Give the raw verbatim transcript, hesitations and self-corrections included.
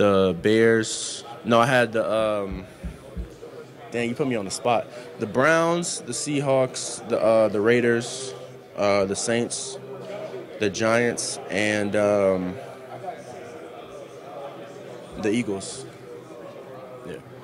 the Bears. No, I had the. Um, dang, you put me on the spot. The Browns, the Seahawks, the uh, the Raiders, uh, the Saints, the Giants, and um, the Eagles. Yeah.